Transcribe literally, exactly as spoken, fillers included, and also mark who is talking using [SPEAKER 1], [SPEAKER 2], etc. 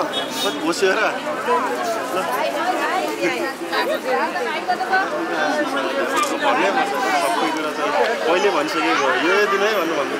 [SPEAKER 1] कति घोस्यो र भन्नै पर्छ सबै कुरा चाहिँ पहिले भनिसकेको यो दिन है भन्नु भन्नु